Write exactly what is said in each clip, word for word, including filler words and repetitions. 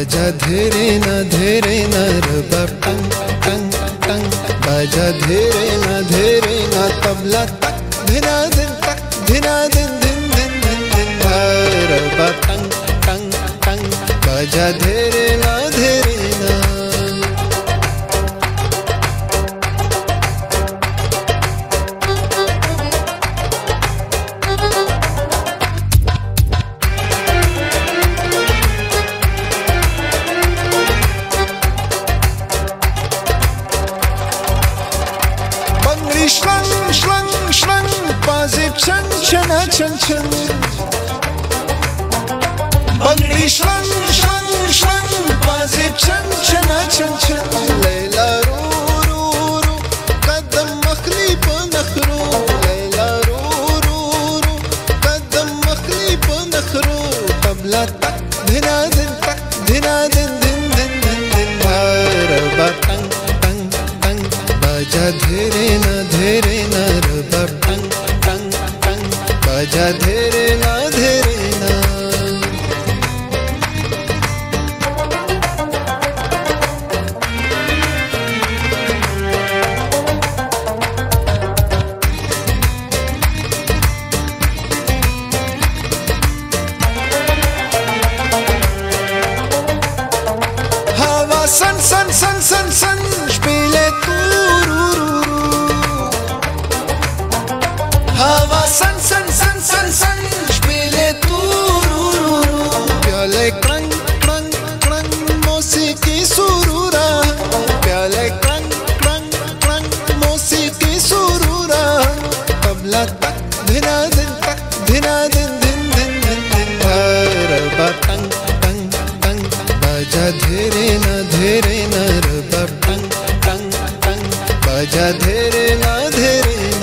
बजा धीरे न धीरे न रबा टंग टंग टंग, बजा धीरे न धीरे न तबला तक धिना दिन तक धिना दिन दिन दिन दिन दिन रबा टंग टंग टंग, बजा धीरे न धीरे न। Schlang, schlang, schlang, Basib chan, chana, chan, chan. Bangli schlang, schlang, schlang, Basib chan, chana, chan, chan. Layla ru, ru, ru, kadam makhli pa nakhru. Layla ru, ru, ru, kadam makhli pa nakhru. Tabla tak, dhina din tak, dhina din din din din din. Raba tang, tang, tang, baja dheere na dheere na raba tang tang tang, baja dheere na dheere na। हवा सन सन सन सन सन spiele tu ru ru ru। हवा सन सन सन सन सन spiele tu ru ru ru। प्याले क्रंग क्रंग क्रंग मौसीकी सुरूरा। प्याले क्रंग क्रंग क्रंग मौसीकी सुरूरा। तबला तक धिना दिन तक धिना दिन दिन दिन दिन दिन। रबा तंग तंग तंग, बजा धीरे न धीरे न रबा तंग तंग तंग, बजा धीरे न धीरे न।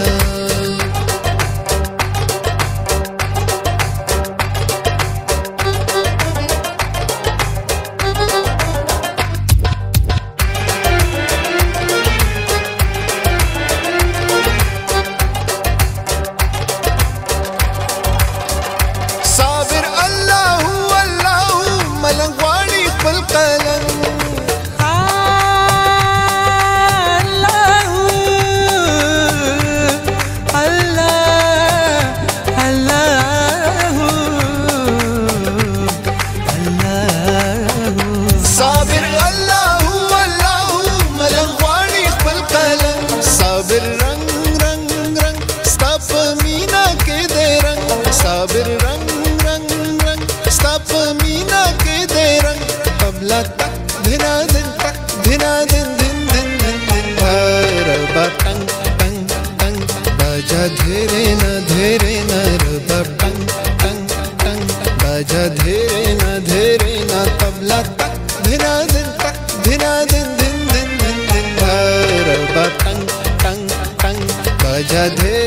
साबिर अल्लाहु अल्लाहु मलंगवाड़ी पल कलम। साबिर अल्लाहु अल्लाहु मलंगवाड़ी पल कलम। साबिर रंग रंग रंग स्ताप मीना के दे रंग। साबिर रंग रंग रंग स्ताप मीना के दे रंग। तबला तक धिना दिन तक धिना दिन दिन दिन दिन दिन। रबा टंग टंग टंग, बजा धीरे न धीरे न रबा टंग टंग टंग, बजा धीरे न धीरे न तबला तक धिना दिन तक धिना दिन दिन दिन दिन दिन। रबा टंग टंग टंग, बजा धीरे